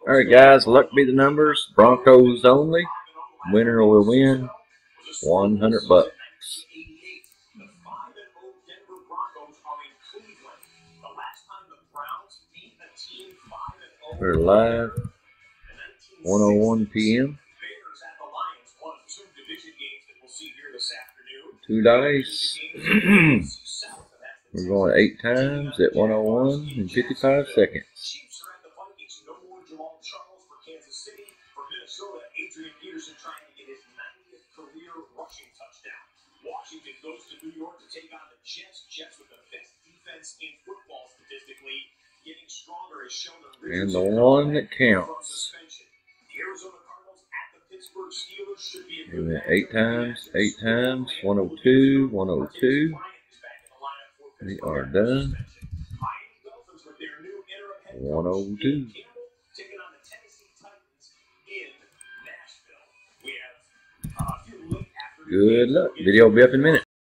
Alright guys, luck be the numbers. Broncos only. Winner will win $100. We're live 1:01 p.m. 2 dice. We're going 8 times at 1:01 and 55 seconds. Washington goes to New York to take on the Jets. Jets with the best defense in football statistically, getting stronger as shown on and the one that counts. And then 8 times, 102, 102. We are done. 102. Good luck. Video will be up in a minute.